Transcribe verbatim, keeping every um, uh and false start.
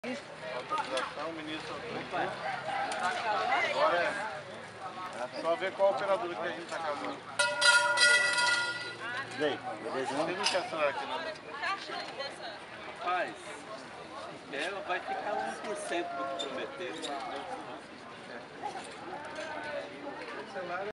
Autorização, ministro autorizou. Agora é só ver qual operadora que a gente está casando. E aí, beleza? Vocês não querem acelerar aqui não? Rapaz, ela vai ficar um por cento do que prometeram.